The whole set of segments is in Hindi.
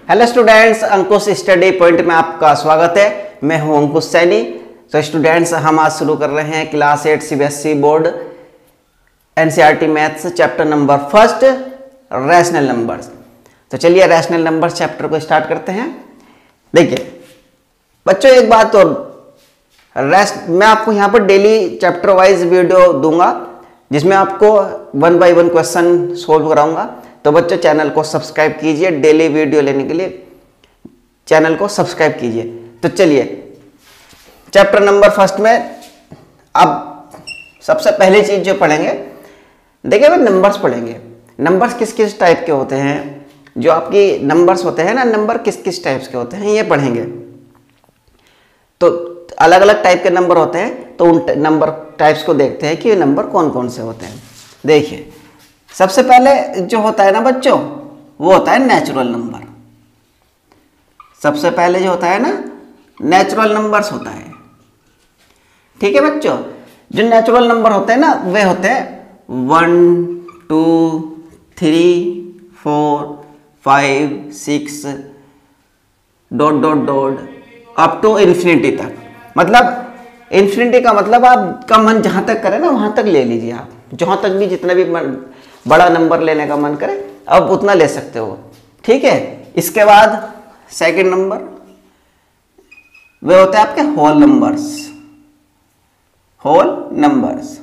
Hello students, Ankush study point में आपका स्वागत है। मैं हूं अंकुश सैनी। तो स्टूडेंट्स, हम आज शुरू कर रहे हैं class 8 CBSE board NCERT maths chapter number first, rational numbers. तो चलिए रैशनल नंबर्स चैप्टर को स्टार्ट करते हैं। देखिए बच्चों, एक बात और, मैं आपको यहाँ पर डेली चैप्टर वाइज वीडियो दूंगा जिसमें आपको 1 बाय 1 क्वेश्चन सोल्व कराऊंगा। तो बच्चों चैनल को सब्सक्राइब कीजिए, डेली वीडियो लेने के लिए चैनल को सब्सक्राइब कीजिए। तो चलिए चैप्टर नंबर फर्स्ट में अब सबसे पहली चीज जो पढ़ेंगे, देखिए भाई नंबर्स पढ़ेंगे। नंबर्स किस किस टाइप के होते हैं, जो आपकी नंबर्स होते हैं ना, नंबर किस किस टाइप्स के होते हैं ये पढ़ेंगे। तो अलग अलग टाइप के नंबर होते हैं, तो उन नंबर टाइप्स को देखते हैं कि ये नंबर कौन कौन से होते हैं। देखिए सबसे पहले जो होता है ना बच्चों, वो होता है नेचुरल नंबर। सबसे पहले जो होता है ना, नेचुरल नंबर्स होता है। ठीक है बच्चों, जो नेचुरल नंबर होते हैं ना, वे होते हैं 1 2 3 4 5 6 dot dot dot up to infinity तक। मतलब इन्फिनिटी का मतलब आपका मन जहां तक करे ना वहां तक ले लीजिए। आप जहां तक भी, जितना भी बड़ा नंबर लेने का मन करे अब उतना ले सकते हो। ठीक है, इसके बाद सेकंड नंबर वे होते हैं आपके होल नंबर्स। होल नंबर्स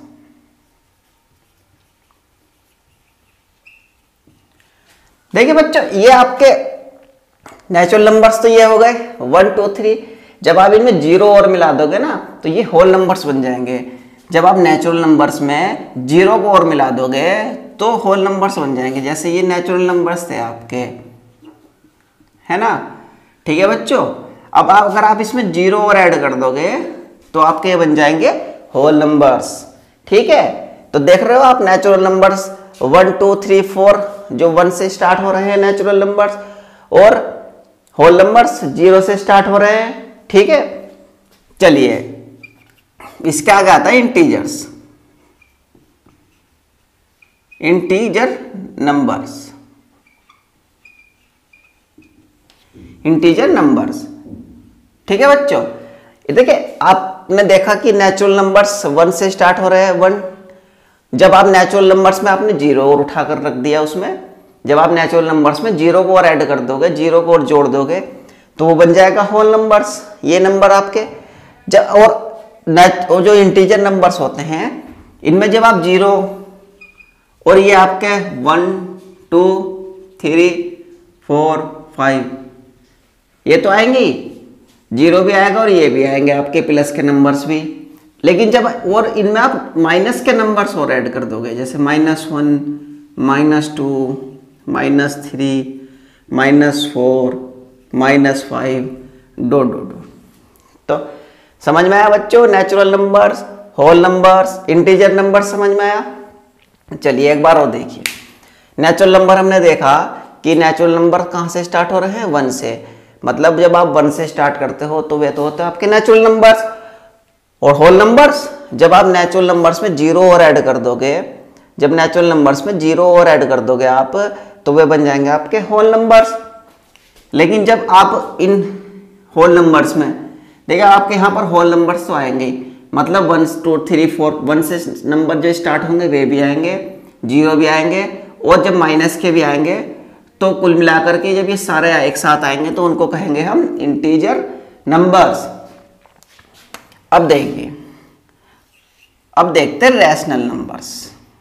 देखिए बच्चों, ये आपके नेचुरल नंबर्स तो ये हो गए 1 2 3। जब आप इनमें जीरो और मिला दोगे ना तो ये होल नंबर्स बन जाएंगे। जब आप नेचुरल नंबर्स में जीरो को और मिला दोगे तो होल नंबर्स बन जाएंगे। जैसे ये नेचुरल नंबर्स थे आपके, है ना। ठीक है बच्चों, अब अगर आप इसमें जीरो और ऐड कर दोगे तो आपके बन जाएंगे होल नंबर्स। ठीक है, तो देख रहे हो आप नेचुरल नंबर्स 1 2 3 4 जो 1 से स्टार्ट हो रहे हैं नेचुरल नंबर्स, और होल नंबर्स 0 से स्टार्ट हो रहे हैं। ठीक है, चलिए इसका आगे आता है integers. Integer numbers, integer numbers. ठीक है बच्चों, देखिए आपने देखा कि नेचुरल नंबर्स 1 से स्टार्ट हो रहे हैं 1। जब आप नेचुरल नंबर्स में आपने जीरो और उठाकर रख दिया उसमें, जब आप नेचुरल नंबर्स में जीरो को और ऐड कर दोगे, जीरो को और जोड़ दोगे तो वो बन जाएगा होल नंबर्स। ये नंबर आपके और जो इंटीजर नंबर्स होते हैं इनमें जब आप जीरो और ये आपके 1 2 3 4 5 ये तो आएंगे, जीरो भी आएगा और ये भी आएंगे आपके प्लस के नंबर्स भी। लेकिन जब और इनमें आप माइनस के नंबर्स और ऐड कर दोगे, जैसे -1 -2 -3 -4 -5 डॉट डॉट डॉट। तो समझ में आया बच्चों, natural numbers, whole numbers, integer numbers समझ में आया। चलिए एक बार और देखिए, नेचुरल नंबर हमने देखा कि नेचुरल नंबर कहाँ से स्टार्ट हो रहे हैं 1 से। मतलब जब आप 1 से स्टार्ट करते हो तो वे तो होते हैं आपके नेचुरल नंबर्स। और होल नंबर्स जब आप नेचुरल नंबर्स में जीरो और ऐड कर दोगे, जब नेचुरल नंबर्स में जीरो और ऐड कर दोगे आप तो वे बन जाएंगे आपके होल नंबर्स। लेकिन जब आप इन होल नंबर्स में देखिए, आपके यहाँ पर होल नंबर्स तो आएंगे, मतलब 1 2 3 4 1 से नंबर जो स्टार्ट होंगे वे भी आएंगे, जीरो भी आएंगे, और जब माइनस के भी आएंगे तो कुल मिलाकर के जब ये सारे एक साथ आएंगे तो उनको कहेंगे हम इंटीजर नंबर्स। अब देखिए, अब देखते हैं रैशनल नंबर्स।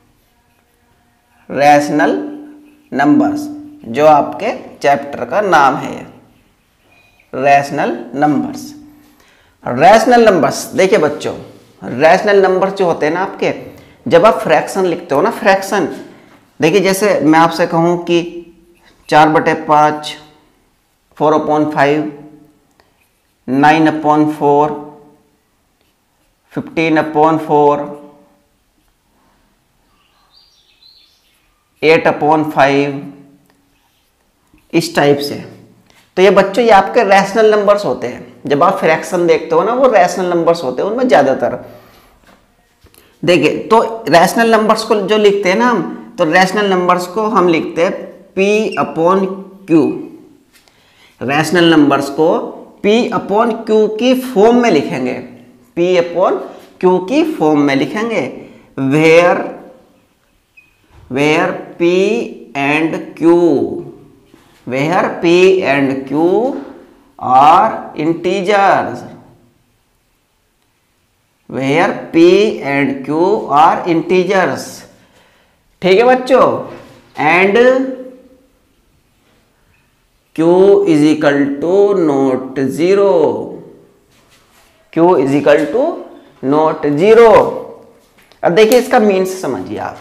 रैशनल नंबर्स जो आपके चैप्टर का नाम है, रैशनल नंबर्स। रैशनल नंबर्स देखिए बच्चों, रैशनल नंबर्स जो होते हैं ना आपके, जब आप फ्रैक्शन लिखते हो ना, फ्रैक्शन देखिए, जैसे मैं आपसे कहूं कि 4/5 4/5 9/4 15/4 8/5 इस टाइप से। तो ये बच्चों ये आपके रैशनल नंबर्स होते हैं। जब आप फ्रैक्शन देखते हो ना, वो रैशनल नंबर्स होते हैं उनमें ज्यादातर। देखिए तो रैशनल नंबर्स को जो लिखते हैं ना हम, तो रैशनल नंबर्स को हम लिखते हैं P/Q। रैशनल नंबर्स को P अपॉन Q की फॉर्म में लिखेंगे, P अपॉन Q की फॉर्म में लिखेंगे, where P and Q, where P and Q are integers, where P and Q are integers. ठीक है बच्चों, and Q is equal to not zero, Q is equal to not zero. अब देखिए इसका मीन्स समझिए आप,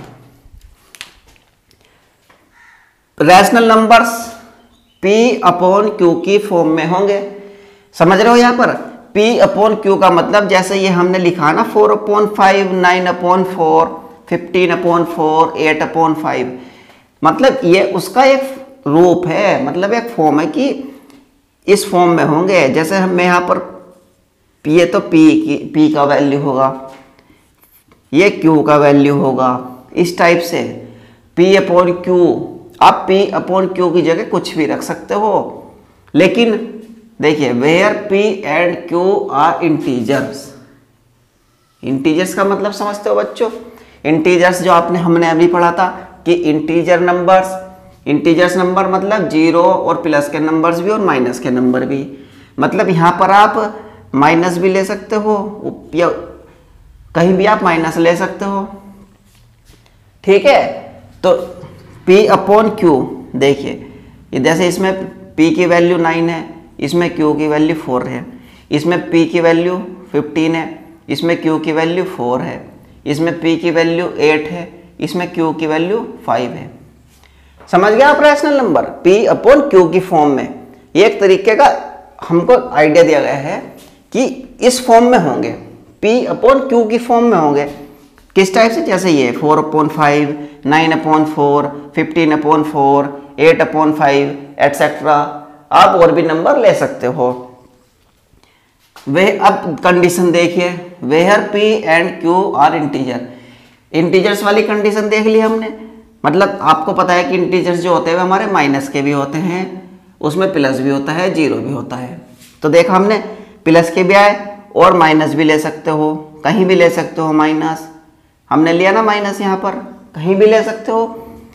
rational numbers P upon Q की फॉर्म में होंगे, समझ रहे हो यहां पर P अपॉन Q का मतलब जैसे ये हमने लिखा ना 4/5, 9/4, 15/4, 8/5, मतलब ये उसका एक रूप है, मतलब एक फॉर्म है कि इस फॉर्म में होंगे। जैसे हम यहाँ पर ये तो P का वैल्यू होगा, ये Q का वैल्यू होगा, इस टाइप से P अपॉन Q। आप P अपॉन Q की जगह कुछ भी रख सकते हो, लेकिन देखिए where P and Q are integers, integers का मतलब समझते हो बच्चों, इंटीजर्स जो हमने अभी पढ़ा था कि इंटीजर नंबर्स, इंटीजर्स नंबर मतलब जीरो और प्लस के नंबर्स भी और माइनस के नंबर भी, मतलब यहाँ पर आप माइनस भी ले सकते हो या कहीं भी आप माइनस ले सकते हो। ठीक है, तो P अपॉन Q देखिए, जैसे इसमें P की वैल्यू 9 है, इसमें Q की वैल्यू 4 है, इसमें P की वैल्यू 15 है, इसमें Q की वैल्यू 4 है, इसमें P की वैल्यू 8 है, इसमें Q की वैल्यू 5 है। समझ गया आप rational number P upon Q की फॉर्म में, ये एक तरीके का हमको आइडिया दिया गया है कि इस फॉर्म में होंगे, P अपॉन Q की फॉर्म में होंगे। किस टाइप से, जैसे ये 4/5, 9/4, 15/4, 8/5 एटसेट्रा, आप और भी नंबर ले सकते हो। वे अब कंडीशन देखिए, where P and Q are integer, integers वाली कंडीशन देख ली हमने, मतलब आपको पता है कि इंटीजर्स जो होते हैं हमारे माइनस के भी होते हैं, उसमें प्लस भी होता है, जीरो भी होता है। तो देखा हमने प्लस के भी आए और माइनस भी ले सकते हो, कहीं भी ले सकते हो माइनस, हमने लिया ना माइनस, यहाँ पर कहीं भी ले सकते हो।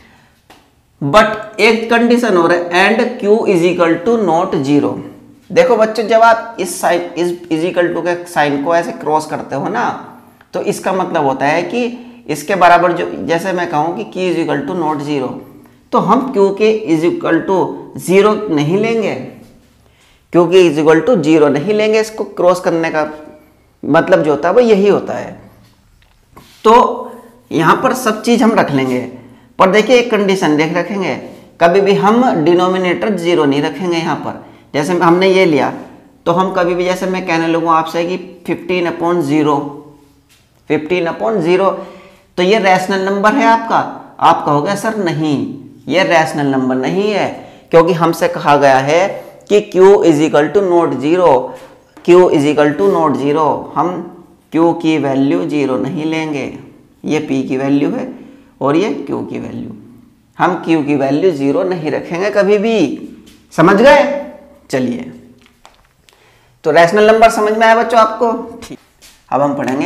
बट एक कंडीशन हो रहा है, and Q is equal to not zero. देखो बच्चों, जब आप इस साइन इज इक्वल टू के साइन को ऐसे क्रॉस करते हो ना, तो इसका मतलब होता है कि इसके बराबर जो, जैसे मैं कहूँ कि Q is equal to not zero, तो हम Q के इज इक्वल टू जीरो नहीं लेंगे, Q के इज इक्वल टू जीरो नहीं लेंगे। इसको क्रॉस करने का मतलब जो होता है वो यही होता है। तो यहाँ पर सब चीज हम रख लेंगे, पर देखिए एक कंडीशन देख रखेंगे, कभी भी हम डिनोमिनेटर जीरो नहीं रखेंगे। यहाँ पर जैसे हमने ये लिया, तो हम कभी भी, जैसे मैं कहने लगूँ आपसे कि 15/0, 15/0, तो ये रैशनल नंबर है आपका। आप कहोगे सर नहीं, ये रैशनल नंबर नहीं है, क्योंकि हमसे कहा गया है कि Q is equal to not zero, Q is equal to not zero. हम Q की वैल्यू जीरो नहीं लेंगे, ये P की वैल्यू है और ये Q की वैल्यू, हम Q की वैल्यू जीरो नहीं रखेंगे कभी भी। समझ गए? चलिए, तो रैशनल नंबर समझ में आया बच्चों आपको? ठीक, अब हम पढ़ेंगे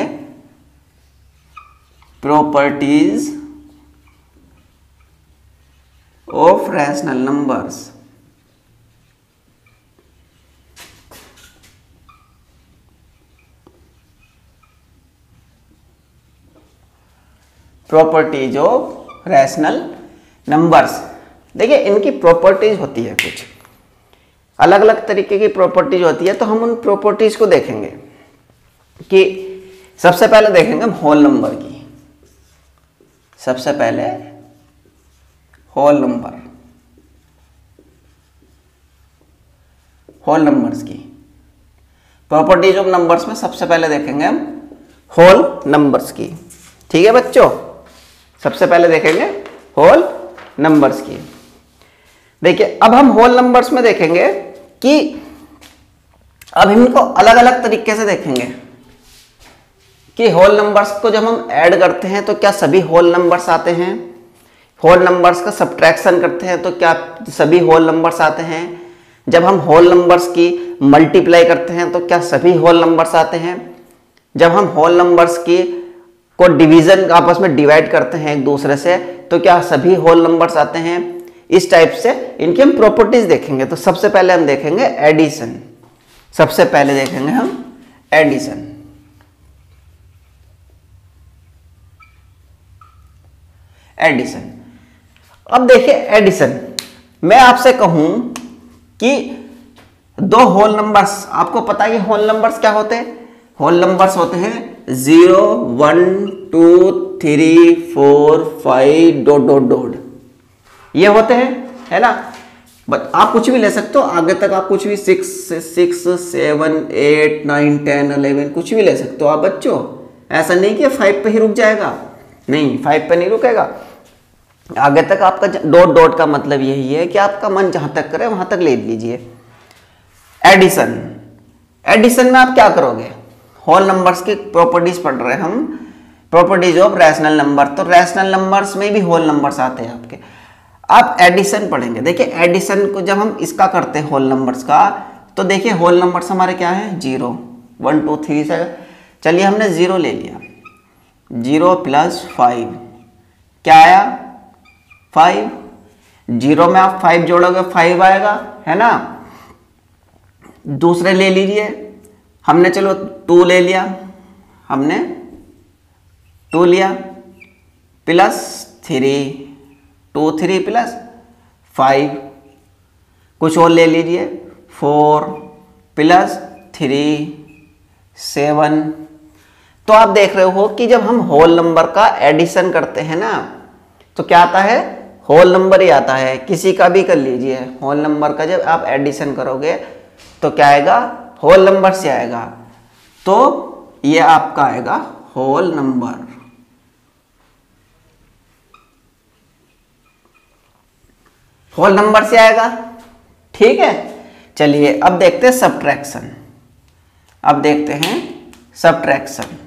properties of rational numbers. Properties of rational numbers. देखिए इनकी प्रॉपर्टीज होती है, कुछ अलग अलग तरीके की प्रॉपर्टीज होती है, तो हम उन प्रॉपर्टीज को देखेंगे कि सबसे पहले देखेंगे हम होल नंबर की। सबसे पहले होल नंबर, होल नंबर्स की प्रॉपर्टीज ऑफ नंबर्स में सबसे पहले देखेंगे हम होल नंबर्स की। ठीक है बच्चों, सबसे पहले देखेंगे होल नंबर्स की। देखिए अब हम होल नंबर्स में देखेंगे कि अब इनको अलग अलग तरीके से देखेंगे कि होल नंबर्स को जब हम ऐड करते हैं तो क्या सभी होल नंबर्स आते हैं, होल नंबर्स का सब्ट्रैक्शन करते हैं तो क्या सभी होल नंबर्स आते हैं, जब हम होल नंबर्स की मल्टीप्लाई करते हैं तो क्या सभी होल नंबर्स आते हैं? जब हम होल नंबर्स की को डिवीजन आपस में डिवाइड करते हैं एक दूसरे से तो क्या सभी होल नंबर्स आते हैं? इस टाइप से इनकी हम प्रॉपर्टीज देखेंगे। तो सबसे पहले हम देखेंगे एडिशन। सबसे पहले देखेंगे हम एडिशन। एडिशन, अब देखिए एडिशन, मैं आपसे कहूं कि दो होल नंबर्स, आपको पता है कि होल नंबर्स क्या होते हैं? होल नंबर्स होते हैं 0 1 2 3 4 5 डॉट डॉट डॉट, ये होते हैं, है ना। बट आप कुछ भी ले सकते हो, आगे तक आप कुछ भी 6 7 8 9 10 11 कुछ भी ले सकते हो आप बच्चों। ऐसा नहीं कि 5 पे ही रुक जाएगा, नहीं 5 पे नहीं रुकेगा, आगे तक आपका डॉट डॉट का मतलब यही है कि आपका मन जहां तक करे वहां तक ले लीजिए। एडिशन, एडिशन में आप क्या करोगे? होल नंबर्स की प्रॉपर्टीज पढ़ रहे हैं हम, प्रॉपर्टीज ऑफ रैशनल नंबर। तो रैशनल नंबर्स में भी होल नंबर्स आते हैं आपके। आप एडिशन पढ़ेंगे। देखिए एडिशन को जब हम इसका करते हैं होल नंबर्स का, तो देखिए होल नंबर्स हमारे क्या है? 0 1 2 3 से, चलिए हमने 0 ले लिया, 0 प्लस 5 क्या आया? 5। 0 में आप 5 जोड़ोगे 5 आएगा, है ना। दूसरे ले लीजिए, हमने चलो 2 ले लिया, हमने 2 लिया प्लस 3, 2 3 प्लस 5, कुछ और ले लीजिए 4 प्लस 3 7। तो आप देख रहे हो कि जब हम होल नंबर का एडिशन करते हैं ना तो क्या आता है? होल नंबर ही आता है। किसी का भी कर लीजिए, होल नंबर का जब आप एडिशन करोगे तो क्या आएगा? होल नंबर से आएगा। तो ये आपका आएगा होल नंबर। होल नंबर से आएगा, ठीक है। चलिए अब देखते हैं सब्ट्रैक्शन। अब देखते हैं सब्ट्रैक्शन।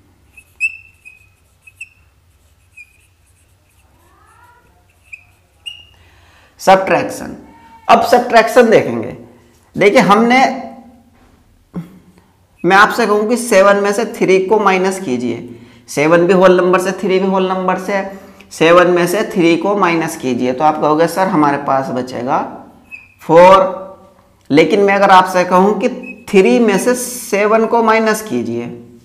सब्ट्रैक्शन, अब सब्ट्रैक्शन देखेंगे। देखिए मैं आपसे कहूं कि 7 में से 3 को माइनस कीजिए। 7 भी होल नंबर से, 3 भी होल नंबर से, 7 में से 3 को माइनस कीजिए तो आप कहोगे सर हमारे पास बचेगा 4। लेकिन मैं अगर आपसे कहूं कि 3 में से 7 को माइनस कीजिए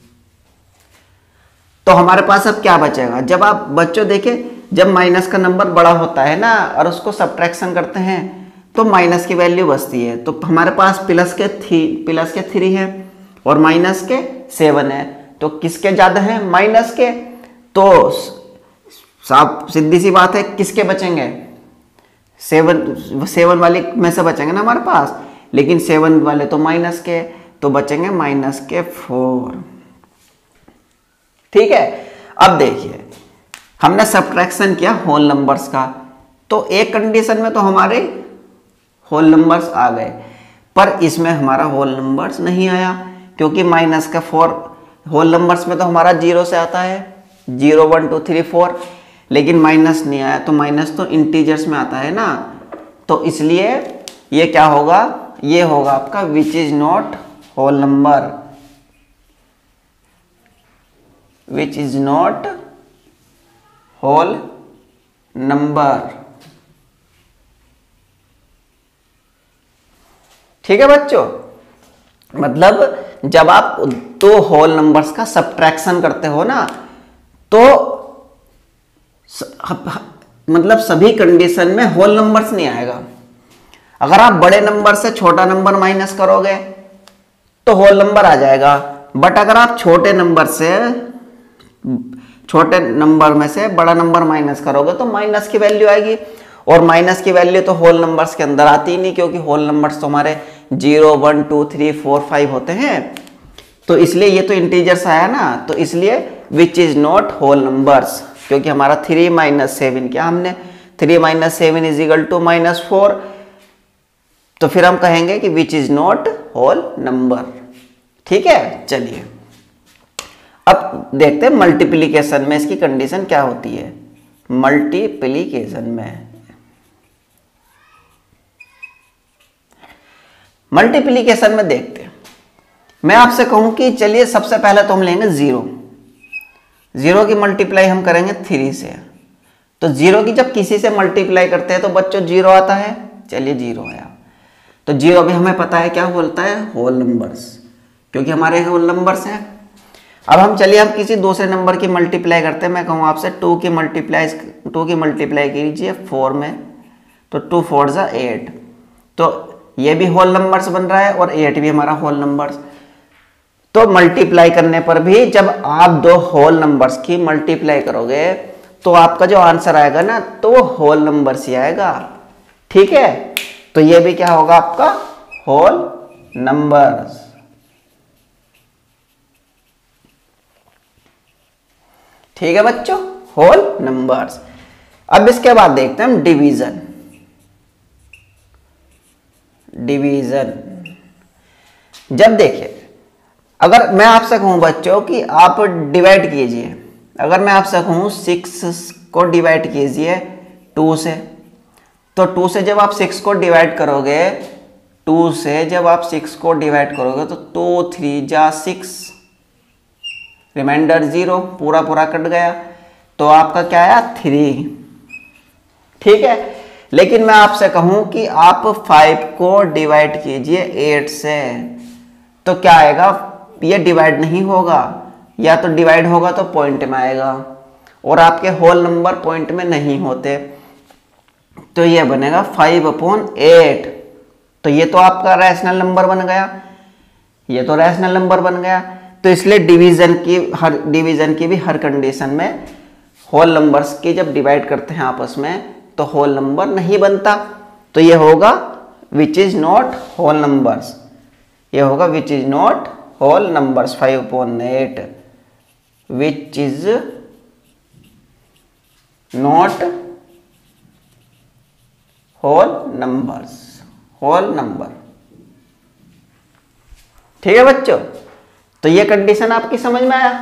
तो हमारे पास अब क्या बचेगा? जब आप बच्चों देखें, जब माइनस का नंबर बड़ा होता है ना और उसको सब्ट्रैक्शन करते हैं तो माइनस की वैल्यू बचती है। तो हमारे पास प्लस के 3 है और माइनस के 7 है, तो किसके ज्यादा है? माइनस के। तो साफ सीधी सी बात है, किसके बचेंगे? 7 वाले में से बचेंगे ना हमारे पास, लेकिन 7 वाले तो माइनस के, तो बचेंगे माइनस के 4, ठीक है। अब देखिए हमने सब्ट्रैक्शन किया होल नंबर्स का, तो एक कंडीशन में तो हमारे होल नंबर्स आ गए, पर इसमें हमारा होल नंबर्स नहीं आया क्योंकि माइनस का 4 होल नंबर्स में तो हमारा 0 से आता है, 0 1 2 3 4, लेकिन माइनस नहीं आया। तो माइनस तो इंटीजर्स में आता है ना, तो इसलिए ये क्या होगा? ये होगा आपका which is not whole number, which is not whole number, ठीक है बच्चों। मतलब जब आप दो होल नंबर्स का सब्ट्रैक्शन करते हो ना तो मतलब सभी कंडीशन में होल नंबर्स नहीं आएगा। अगर आप बड़े नंबर से छोटा नंबर माइनस करोगे तो होल नंबर आ जाएगा, बट अगर आप छोटे नंबर में से बड़ा नंबर माइनस करोगे तो माइनस की वैल्यू आएगी, और माइनस की वैल्यू तो होल नंबर्स के अंदर आती ही नहीं क्योंकि होल नंबर्स तो हमारे 0 1 2 3 4 5 होते हैं। तो इसलिए ये तो इंटीजर्स आया ना, तो इसलिए which is not whole numbers, क्योंकि हमारा 3 - 7 क्या हमने 3 - 7 = -4, तो फिर हम कहेंगे कि which is not whole number, ठीक है। चलिए अब देखते हैं मल्टीप्लिकेशन में इसकी कंडीशन क्या होती है। मल्टीप्लिकेशन में मल्टीप्लीकेशन में देखते हैं, मैं आपसे कहूं कि चलिए सबसे पहले तो हम लेंगे 0, 0 की मल्टीप्लाई हम करेंगे 3 से। तो 0 की जब किसी से मल्टीप्लाई करते हैं तो बच्चों 0 आता है, चलिए 0 आया। तो 0 भी हमें पता है क्या बोलता है, होल नंबर्स, क्योंकि हमारे होल नंबर्स हैं। अब हम चलिए हम किसी दूसरे नंबर की मल्टीप्लाई करते हैं। मैं कहूँ आपसे 2 की मल्टीप्लाई कीजिए 4 में, तो 2 4 जा 8, तो ये भी होल नंबर्स बन रहा है और 8 भी हमारा होल नंबर्स। तो मल्टीप्लाई करने पर भी जब आप दो होल नंबर्स की मल्टीप्लाई करोगे तो आपका जो आंसर आएगा ना, तो वो होल नंबर्स ही आएगा। ठीक है, तो ये भी क्या होगा आपका, होल नंबर्स। ठीक है बच्चों, होल नंबर्स। अब इसके बाद देखते हैं हम डिवीजन। डिवीजन जब देखिए, अगर मैं आपसे कहूं बच्चों कि आप डिवाइड कीजिए, अगर मैं आपसे कहूं 6 को डिवाइड कीजिए 2 से, तो 2 से जब आप 6 को डिवाइड करोगे, 2 से जब आप 6 को डिवाइड करोगे तो 2 3 जा 6, रिमाइंडर 0, पूरा पूरा कट गया, तो आपका क्या आया 3। ठीक है, लेकिन मैं आपसे कहूं कि आप 5 को डिवाइड कीजिए 8 से, तो क्या आएगा, ये डिवाइड नहीं होगा, या तो डिवाइड होगा तो पॉइंट में आएगा, और आपके होल नंबर पॉइंट में नहीं होते, तो ये बनेगा 5/8। तो ये तो आपका रैशनल नंबर बन गया, ये तो रैशनल नंबर बन गया। तो इसलिए डिवीजन की भी हर कंडीशन में होल नंबर्स की जब डिवाइड करते हैं आपस में तो होल नंबर नहीं बनता, तो ये होगा which is not whole numbers, ये होगा which is not whole numbers 5/8, which is not whole numbers, whole number. ठीक है बच्चों, तो ये कंडीशन आपकी समझ में आया।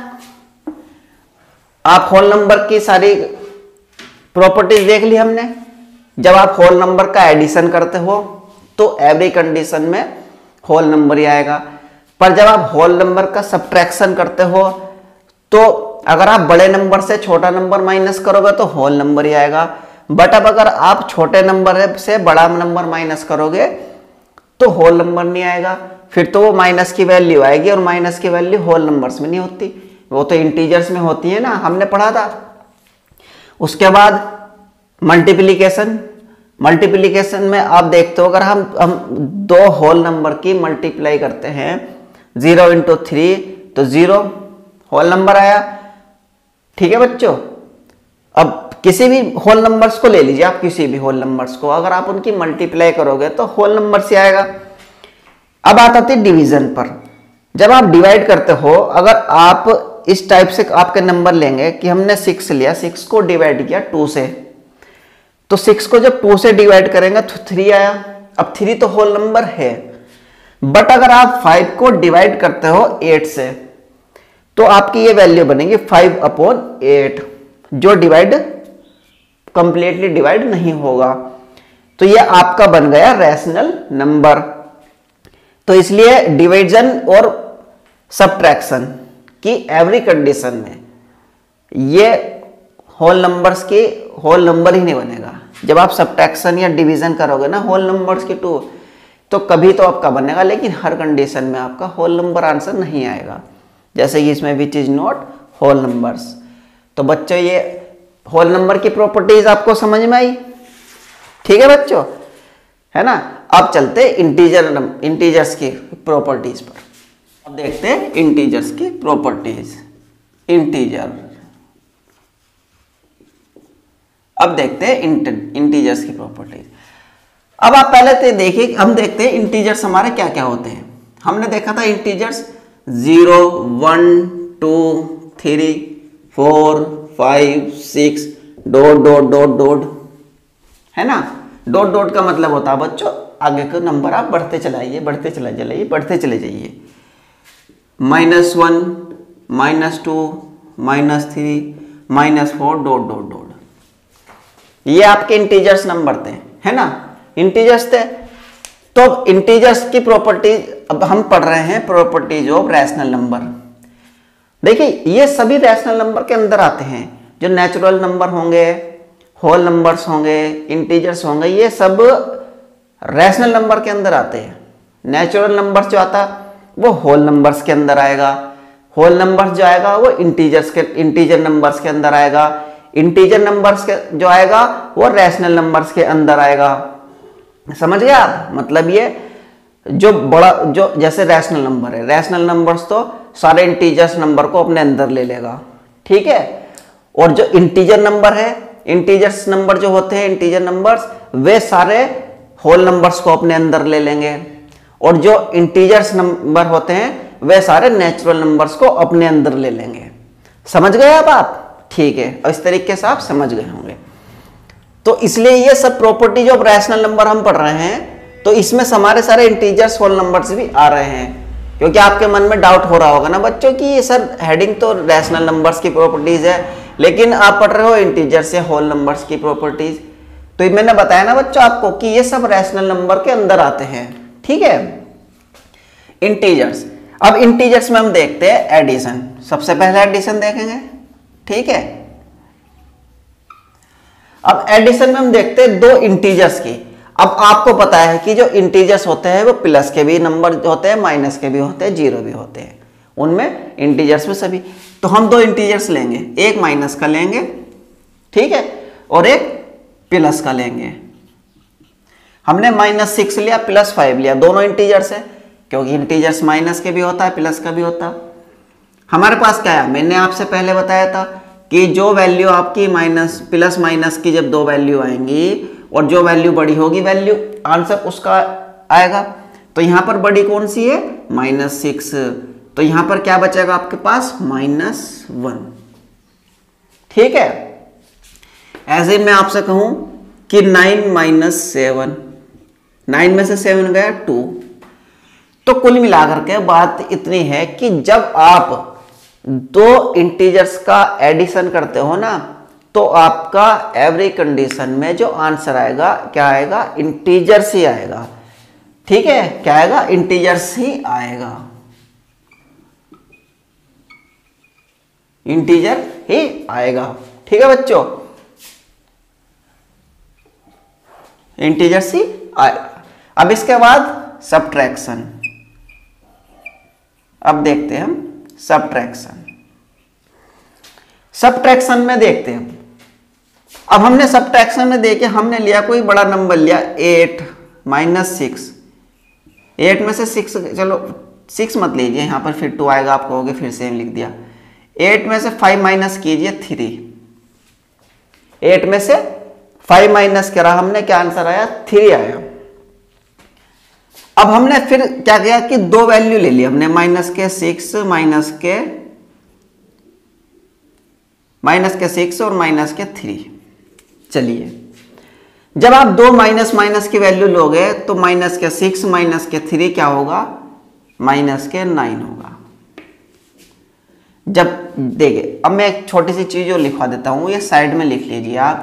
आप होल नंबर की सारी प्रॉपर्टीज देख ली हमने। जब आप होल नंबर का एडिशन करते हो तो एवरी कंडीशन में होल नंबर ही आएगा, पर जब आप होल नंबर का सब्ट्रैक्शन करते हो तो अगर आप बड़े नंबर से छोटा नंबर माइनस करोगे तो होल नंबर ही आएगा। बट अब अगर आप छोटे नंबर से बड़ा नंबर माइनस करोगे तो होल नंबर नहीं आएगा, फिर तो वो माइनस की वैल्यू आएगी, और माइनस की वैल्यू होल नंबर्स में नहीं होती, वो तो इंटीजर्स में होती है ना, हमने पढ़ा था। उसके बाद मल्टीप्लिकेशन, मल्टीप्लिकेशन में आप देखते हो अगर हम दो होल नंबर की मल्टीप्लाई करते हैं 0 × 3 तो 0 होल नंबर आया। ठीक है बच्चों, अब किसी भी होल नंबर्स को ले लीजिए, आप किसी भी होल नंबर्स को अगर आप उनकी मल्टीप्लाई करोगे तो होल नंबर से आएगा। अब आता थी डिवीजन पर। जब आप डिवाइड करते हो, अगर आप इस टाइप से आपके नंबर लेंगे कि हमने 6 लिया, 6 को डिवाइड किया 2 से, तो 6 को जब 2 से डिवाइड करेंगे तो 3 आया। अब 3 तो होल नंबर है, बट अगर आप 5 को डिवाइड करते हो 8 से तो आपकी ये वैल्यू बनेगी 5/8, जो डिवाइड कंप्लीटली डिवाइड नहीं होगा, तो ये आपका बन गया रैशनल नंबर। तो इसलिए डिवीजन और सब्ट्रैक्शन की एवरी कंडीशन में ये होल नंबर्स की होल नंबर ही नहीं बनेगा। जब आप सब्ट्रैक्शन या डिवीजन करोगे ना होल नंबर्स की 2, तो कभी तो आपका बनेगा, लेकिन हर कंडीशन में आपका होल नंबर आंसर नहीं आएगा, जैसे कि इसमें which is not whole numbers. तो बच्चों ये होल नंबर की प्रॉपर्टीज आपको समझ में आई। ठीक है बच्चों, है ना। अब चलते इंटीजर्स की प्रॉपर्टीज पर। अब देखते हैं इंटीजर्स की प्रॉपर्टीज। इंटीजर, अब देखते हैं इंटीजर्स की प्रॉपर्टीज। अब आप पहले तो देखिए, हम देखते हैं इंटीजर्स हमारे क्या क्या होते हैं। हमने देखा था integers 0 1 2 3 4 5 6 dot dot dot dot, है ना। डॉट डॉट का मतलब होता है बच्चों आगे का नंबर आप बढ़ते चलाइए, बढ़ते चले जाइए, बढ़ते चले जाइए। -1 -2 -3 -4 डॉट डॉट डॉट, ये आपके इंटीजर्स नंबर थे, है ना, इंटीजर्स थे। तो इंटीजर्स की प्रॉपर्टीज अब हम पढ़ रहे हैं, प्रॉपर्टीज ऑफ रैशनल नंबर। देखिए ये सभी रैशनल नंबर के अंदर आते हैं, जो नेचुरल नंबर होंगे, होल नंबर्स होंगे, इंटीजर्स होंगे, ये सब रैशनल नंबर के अंदर आते हैं। नेचुरल नंबर्स जो आता वो होल नंबर्स के अंदर आएगा, होल नंबर्स जो आएगा वो इंटीजर नंबर्स के अंदर आएगा, इंटीजर नंबर्स के जो आएगा वो रैशनल नंबर्स के अंदर आएगा। समझ गए आप? मतलब ये जो बड़ा जो जैसे रैशनल नंबर है, रैशनल नंबर्स तो सारे इंटीजर्स नंबर को अपने अंदर ले लेगा, ठीक है। और जो इंटीजर नंबर है, इंटीजर्स नंबर जो होते हैं, इंटीजर नंबर्स, वे सारे होल नंबर्स को अपने अंदर ले लेंगे। और जो इंटीजर्स नंबर होते हैं वे सारे नेचुरल नंबर्स को अपने अंदर ले लेंगे। समझ गए अब आप? ठीक है, और इस तरीके से आप समझ गए होंगे। तो इसलिए ये सब प्रॉपर्टीज ऑफ रैशनल नंबर हम पढ़ रहे हैं, तो इसमें हमारे सारे इंटीजर्स होल नंबर्स भी आ रहे हैं। क्योंकि आपके मन में डाउट हो रहा होगा ना बच्चों कि ये सर हेडिंग तो रैशनल नंबर्स की प्रॉपर्टीज है, लेकिन आप पढ़ रहे हो इंटीजर्स या होल नंबर्स की प्रॉपर्टीज। तो मैंने बताया ना बच्चों आपको कि ये सब रैशनल नंबर के अंदर आते हैं, ठीक है। इंटीजर्स, अब इंटीजर्स में हम देखते हैं एडिशन। सबसे पहले एडिशन देखेंगे, ठीक है। अब एडिशन में हम देखते हैं दो इंटीजर्स की। अब आपको पता है कि जो इंटीजर्स होते हैं वो प्लस के भी नंबर होते हैं, माइनस के भी होते हैं, जीरो भी होते हैं, उनमें इंटीजर्स में सभी। तो हम दो इंटीजर्स लेंगे, एक माइनस का लेंगे, ठीक है, और एक प्लस का लेंगे। हमने -6 लिया, +5 लिया, दोनों इंटीजर्स है, क्योंकि इंटीजर्स माइनस के भी होता है, प्लस का भी होता है। हमारे पास क्या है, मैंने आपसे पहले बताया था कि जो वैल्यू आपकी प्लस माइनस की जब दो वैल्यू आएंगी और जो वैल्यू बड़ी होगी, वैल्यू आंसर उसका आएगा। तो यहां पर बड़ी कौन सी है, -6, तो यहां पर क्या बचेगा आपके पास, -1, ठीक है। ऐसे मैं आपसे कहूं कि 9 - 7, 9 में से 7 गया 2। तो कुल मिलाकर के बात इतनी है कि जब आप दो इंटीजर्स का एडिशन करते हो ना, तो आपका एवरी कंडीशन में जो आंसर आएगा क्या आएगा, इंटीजर्स ही आएगा, ठीक है। क्या आएगा, इंटीजर्स ही आएगा, इंटीजर ही आएगा, ठीक है बच्चों, इंटीजर्स ही आएगा। अब इसके बाद सब्ट्रैक्शन, अब देखते हैं हम सब्ट्रैक्शन। सब्ट्रैक्शन में देखते हैं, अब हमने सब्ट्रैक्शन में देखे, हमने लिया कोई बड़ा नंबर लिया 8 - 6, 8 में से 6, चलो 6 मत लीजिए, यहां पर फिर 2 आएगा, आप कहोगे फिर से लिख दिया। 8 में से 5 माइनस कीजिए 3, 8 में से 5 माइनस करा हमने, क्या आंसर आया, 3 आया। अब हमने फिर क्या किया कि दो वैल्यू ले ली हमने, -6 -6 और -3। चलिए, जब आप दो माइनस की वैल्यू लोगे तो -6 -3 क्या होगा, -9 होगा। जब देखिए, अब मैं एक छोटी सी चीज जो लिखवा देता हूं, ये साइड में लिख लीजिए आप,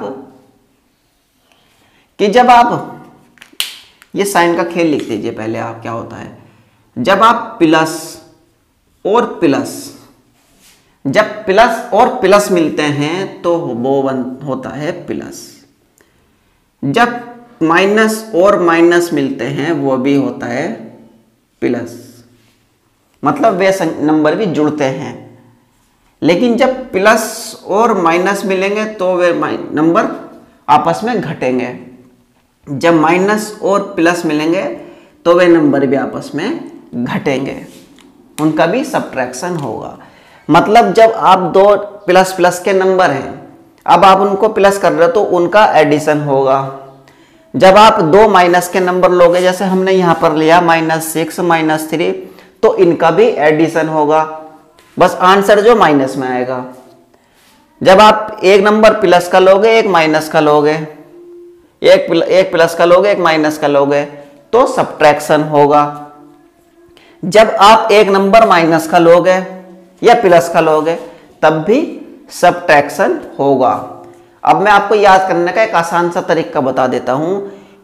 कि जब आप ये साइन का खेल लिख दीजिए पहले आप, क्या होता है, जब आप प्लस और प्लस, जब प्लस और प्लस मिलते हैं तो वो होता है प्लस, जब माइनस और माइनस मिलते हैं वो भी होता है प्लस, मतलब वे नंबर भी जुड़ते हैं। लेकिन जब प्लस और माइनस मिलेंगे तो वे नंबर आपस में घटेंगे, जब माइनस और प्लस मिलेंगे तो वे नंबर भी आपस में घटेंगे, उनका भी सब्ट्रैक्शन होगा। मतलब जब आप दो प्लस के नंबर हैं, अब आप उनको प्लस कर रहे हो तो उनका एडिशन होगा। जब आप दो माइनस के नंबर लोगे, जैसे हमने यहां पर लिया -6 -3, तो इनका भी एडिशन होगा, बस आंसर जो माइनस में आएगा। जब आप एक नंबर प्लस का लोगे, एक माइनस का लोगे, एक प्लस का लोगे, एक माइनस का लोगे, तो सब्ट्रैक्शन होगा। जब आप एक नंबर माइनस का लोगे या प्लस का लोगे, तब भी सब्ट्रैक्शन होगा। अब मैं आपको याद करने का एक आसान सा तरीका बता देता हूं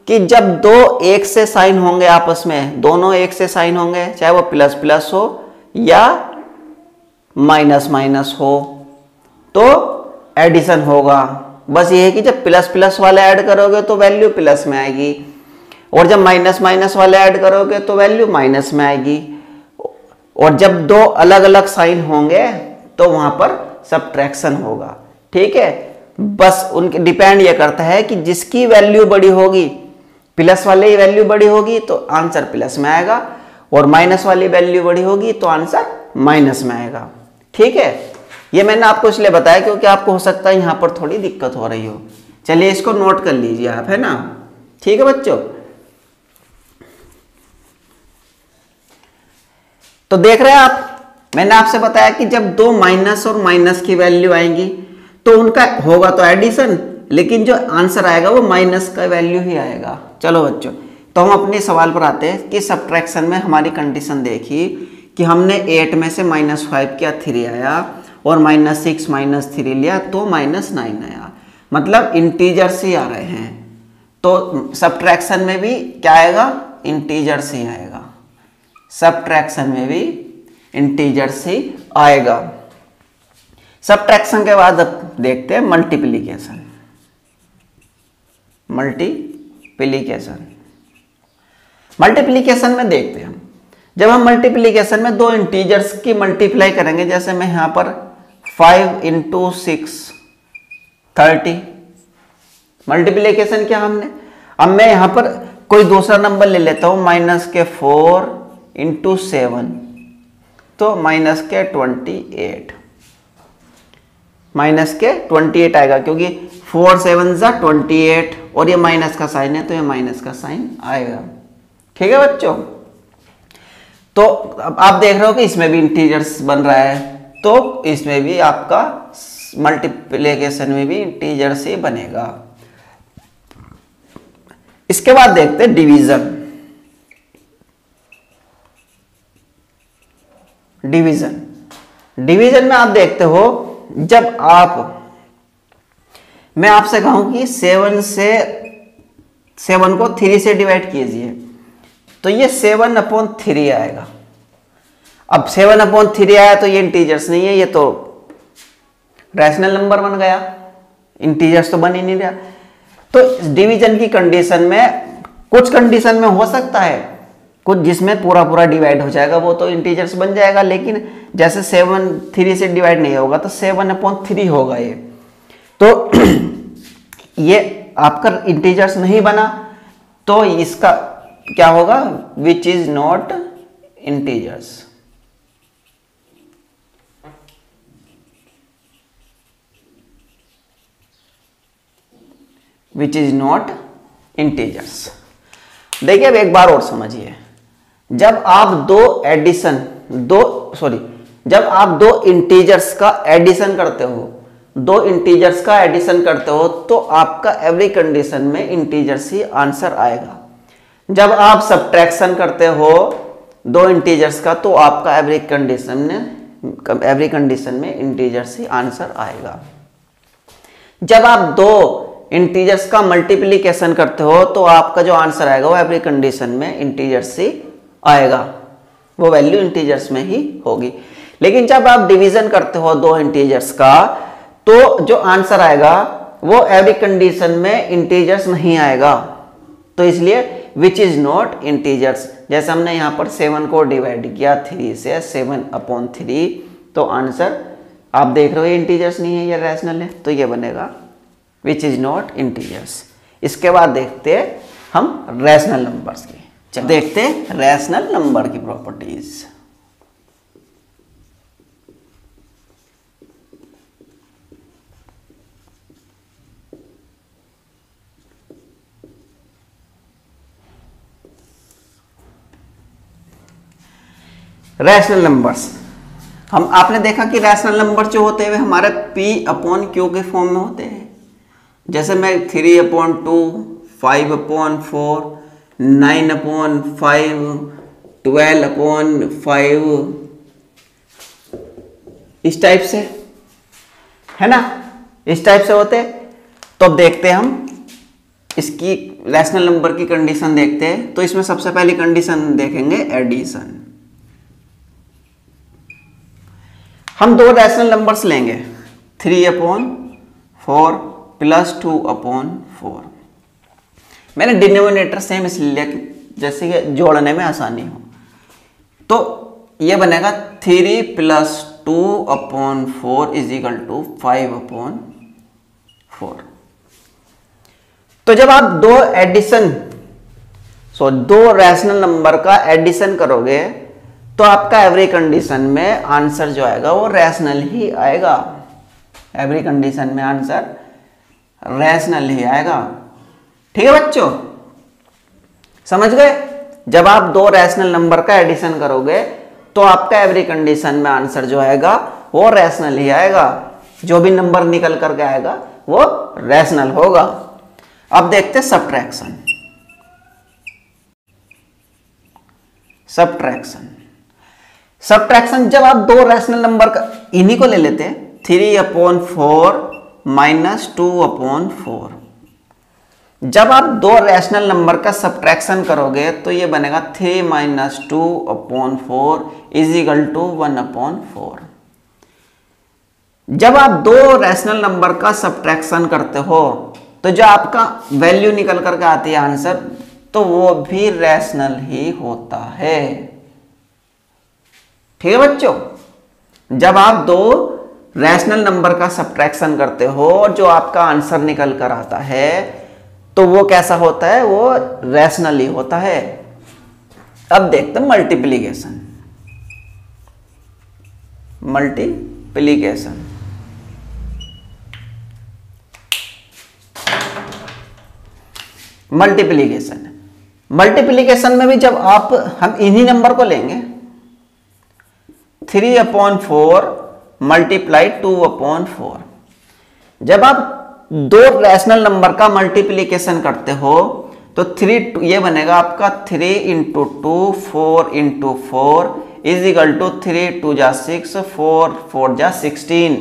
कि जब दो एक से साइन होंगे आपस में, दोनों एक से साइन होंगे, चाहे वो प्लस प्लस हो या माइनस माइनस हो, तो एडिशन होगा। बस ये है कि जब प्लस प्लस वाले ऐड करोगे तो वैल्यू प्लस में आएगी, और जब माइनस माइनस वाले ऐड करोगे तो वैल्यू माइनस में आएगी। और जब दो अलग अलग साइन होंगे तो वहां पर सब्ट्रैक्शन होगा। ठीक है, बस उनके डिपेंड ये करता है कि जिसकी वैल्यू बड़ी होगी, प्लस वाले की वैल्यू बड़ी होगी तो आंसर प्लस में आएगा, और माइनस वाली वैल्यू बड़ी होगी तो आंसर माइनस में आएगा। ठीक है, ये मैंने आपको इसलिए बताया क्योंकि आपको हो सकता है यहां पर थोड़ी दिक्कत हो रही हो। चलिए इसको नोट कर लीजिए आप, है ना। ठीक है बच्चों, तो देख रहे हैं आप, मैंने आपसे बताया कि जब दो माइनस और माइनस की वैल्यू आएंगी तो उनका होगा तो एडिशन, लेकिन जो आंसर आएगा वो माइनस का वैल्यू ही आएगा। चलो बच्चों, तो हम अपने सवाल पर आते हैं कि सब्ट्रैक्शन में हमारी कंडीशन देखी कि हमने 8 में से -5 किया, 3 आया, और -6 -3 लिया तो -9 आया। मतलब इंटीजर्स ही आ रहे हैं, तो सब्ट्रैक्शन में भी क्या आएगा, इंटीजर्स ही आएगा। सब्ट्रैक्शन में भी इंटीजर्स ही आएगा। सब्ट्रैक्शन के बाद अब देखते हैं मल्टीप्लिकेशन। मल्टीप्लिकेशन में देखते हैं, जब हम मल्टीप्लिकेशन में दो इंटीजर्स की मल्टीप्लाई करेंगे, जैसे मैं यहां पर 5 × 6 30 मल्टीप्लिकेशन किया हमने। अब मैं यहां पर कोई दूसरा नंबर ले लेता हूं, -4 × 7 तो -28 -28 आएगा, क्योंकि 4 7 28 और ये माइनस का साइन है तो ये माइनस का साइन आएगा। ठीक है बच्चों, तो अब आप देख रहे हो कि इसमें भी इंटीजर्स बन रहा है, तो इसमें भी आपका मल्टीप्लिकेशन में भी इंटीजर्स ही बनेगा। इसके बाद देखते हैं डिवीजन। डिवीजन में आप देखते हो, जब मैं आपसे कहूं कि 7 को 3 से डिवाइड कीजिए तो ये 7/3 आएगा। अब 7/3 आया तो ये इंटीजर्स नहीं है, ये तो रैशनल नंबर बन गया, इंटीजर्स तो बन ही नहीं रहा। तो डिवीजन की कंडीशन में कुछ कंडीशन में हो सकता है, कुछ जिसमें पूरा पूरा डिवाइड हो जाएगा वो तो इंटीजर्स बन जाएगा, लेकिन जैसे 7 3 से डिवाइड नहीं होगा तो 7/3 होगा ये, तो ये आपका इंटीजर्स नहीं बना, तो इसका क्या होगा, which is not integers. Which is not integers. देखिए अब एक बार और समझिए, जब आप जब आप दो इंटीजर्स का एडिशन करते हो, तो आपका एवरी कंडीशन में इंटीजर्स ही आंसर आएगा। जब आप सब्ट्रैक्शन करते हो दो इंटीजर्स का, तो आपका एवरी कंडीशन में इंटीजर्स ही आंसर आएगा। जब आप दो इंटीजर्स का मल्टीप्लिकेशन करते हो तो आपका जो आंसर आएगा वो एवरी कंडीशन में इंटीजर्स ही आएगा, वो वैल्यू इंटीजर्स में ही होगी। लेकिन जब आप डिवीजन करते हो दो इंटीजर्स का, तो जो आंसर आएगा वो एवरी कंडीशन में इंटीजर्स नहीं आएगा, तो इसलिए विच इज नॉट इंटीजर्स। जैसे हमने यहां पर 7 को डिवाइड किया 3 से, 7/3, तो आंसर आप देख रहे हो ये इंटीजर्स नहीं है, ये रैशनल है, तो ये बनेगा विच इज नॉट इंटीजर्स। इसके बाद देखते हैं हम रैशनल नंबर्स की। देखते हैं रैशनल नंबर की प्रॉपर्टीज। रैशनल नंबर्स, आपने देखा कि रैशनल नंबर जो होते हैं हमारे P/Q के फॉर्म में होते हैं। जैसे मैं 3/2, 5/4, 9/5, 12/5, इस टाइप से, है ना, इस टाइप से होते हैं। तो अब देखते हैं हम इसकी रैशनल नंबर की कंडीशन देखते हैं। तो इसमें सबसे पहली कंडीशन देखेंगे एडिशन। हम दो रैशनल नंबर्स लेंगे 3/4 प्लस 2/4। मैंने डिनोमिनेटर सेम इसलिए लिया कि जैसे कि जोड़ने में आसानी हो। तो ये बनेगा 3 प्लस 2/4 इज इक्वल टू 5/4। तो जब आप दो रैशनल नंबर का एडिशन करोगे तो आपका एवरी कंडीशन में आंसर जो आएगा वो रैशनल ही आएगा। एवरी कंडीशन में आंसर रैशनल ही आएगा। ठीक है बच्चों, समझ गए? जब आप दो रैशनल नंबर का एडिशन करोगे तो आपका एवरी कंडीशन में आंसर जो आएगा वो रैशनल ही आएगा। जो भी नंबर निकल करके आएगा वो रैशनल होगा। अब देखते हैं सब्ट्रैक्शन। सब्ट्रैक्शन जब आप दो रैशनल नंबर का इन्हीं को ले लेते हैं 3/4 माइनस 2/4। जब आप दो रैशनल नंबर का सब्ट्रैक्शन करोगे तो ये बनेगा 3 माइनस 2/4 इज इक्वल टू 1/4। जब आप दो रैशनल नंबर का सब्ट्रैक्शन करते हो तो जो आपका वैल्यू निकल करके आती है आंसर, तो वो भी रैशनल ही होता है। ठीक है बच्चों, जब आप दो रैशनल नंबर का सब्ट्रैक्शन करते हो और जो आपका आंसर निकल कर आता है तो वो कैसा होता है? वो रैशनल ही होता है। अब देखते हैं मल्टीप्लिकेशन। मल्टीप्लिकेशन में भी जब हम इन्हीं नंबर को लेंगे 3/4 मल्टीप्लाई 2/4। जब आप दो रैशनल नंबर का मल्टीप्लिकेशन करते हो तो ये बनेगा आपका 3 × 2 4 × 4 इज इक्वल टू 3 2 जा 6 4 4 जा 16।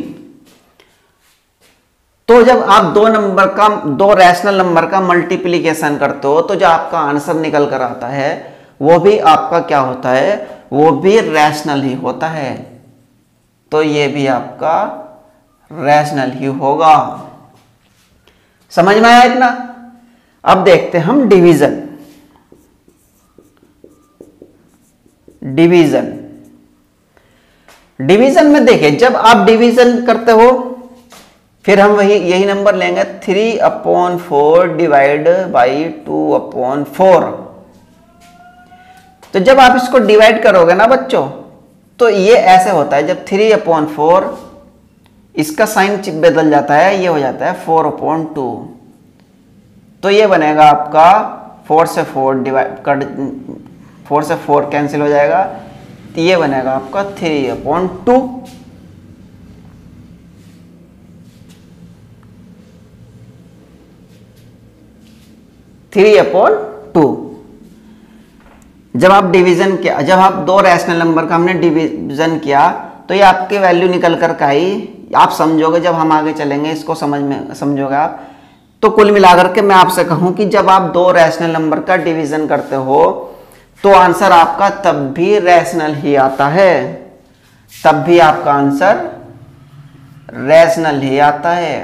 तो जब आप दो रैशनल नंबर का मल्टीप्लिकेशन करते हो तो जो आपका आंसर निकल कर आता है वो भी आपका क्या होता है? वो भी रैशनल ही होता है। तो ये भी आपका रैशनल ही होगा। समझ में आया इतना? अब देखते हैं हम डिवीजन में देखिए, जब आप डिवीजन करते हो फिर हम यही नंबर लेंगे 3/4 डिवाइड बाई 2/4। तो जब आप इसको डिवाइड करोगे ना बच्चों तो ये ऐसे होता है, जब 3/4 इसका साइन बदल जाता है, ये हो जाता है 4/2। तो ये बनेगा आपका 4 से 4 कैंसिल हो जाएगा, तो ये बनेगा आपका 3/2। जब आप दो रैशनल नंबर का हमने डिवीजन किया तो ये आपकी वैल्यू निकल कर आई। आप समझोगे, जब हम आगे चलेंगे इसको समझोगे आप। तो कुल मिलाकर के मैं आपसे कहूं कि जब आप दो रैशनल नंबर का डिवीजन करते हो तो आंसर आपका तब भी रैशनल ही आता है। तब भी आपका आंसर रैशनल ही आता है।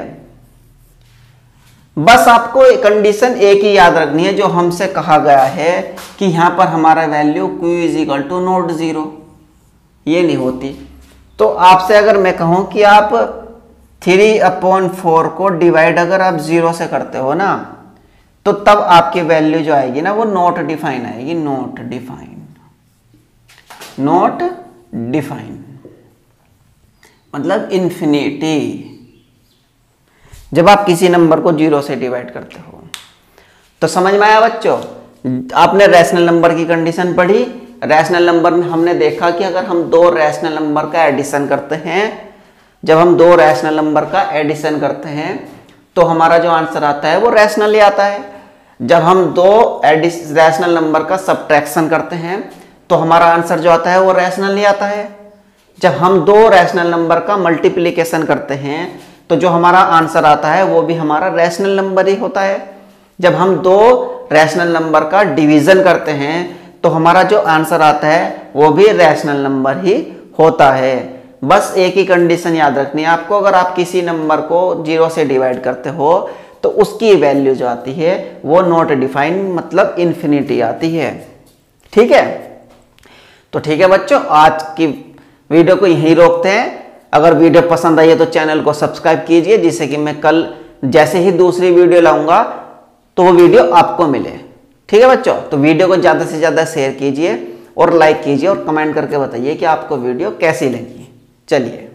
बस आपको कंडीशन एक ही याद रखनी है जो हमसे कहा गया है कि यहां पर हमारा value q is equal to not 0, ये नहीं होती। तो आपसे अगर मैं कहूं कि आप 3/4 को डिवाइड अगर आप 0 से करते हो ना तो तब आपकी वैल्यू जो आएगी ना वो नॉट डिफाइन आएगी। नॉट डिफाइन मतलब इंफिनिटी। जब आप किसी नंबर को 0 से डिवाइड करते हो तो समझ में आया बच्चों? आपने रैशनल नंबर की कंडीशन पढ़ी। रैशनल नंबर में हमने देखा कि अगर हम दो रैशनल नंबर का एडिशन करते हैं, जब हम दो रैशनल नंबर का एडिशन करते हैं तो हमारा जो आंसर आता है वो रैशनल ही आता है। जब हम दो रैशनल नंबर का सब्ट्रैक्शन करते हैं तो हमारा आंसर जो आता है वो रैशनल ही आता है। जब हम दो रैशनल नंबर का मल्टीप्लिकेशन करते हैं तो जो हमारा आंसर आता है वो भी हमारा रैशनल नंबर ही होता है। जब हम दो रैशनल नंबर का डिवीजन करते हैं तो हमारा जो आंसर आता है वो भी रैशनल नंबर ही होता है। बस एक ही कंडीशन याद रखनी है आपको, अगर आप किसी नंबर को 0 से डिवाइड करते हो तो उसकी वैल्यू जो आती है वो नॉट डिफाइंड मतलब इन्फिनिटी आती है। ठीक है, तो ठीक है बच्चों, आज की वीडियो को यहीं रोकते हैं। अगर वीडियो पसंद आई है तो चैनल को सब्सक्राइब कीजिए, जिससे कि मैं कल जैसे ही दूसरी वीडियो लाऊंगा तो वो वीडियो आपको मिले। ठीक है बच्चों, तो वीडियो को ज़्यादा से ज़्यादा शेयर कीजिए और लाइक कीजिए और कमेंट करके बताइए कि आपको वीडियो कैसी लगी। चलिए।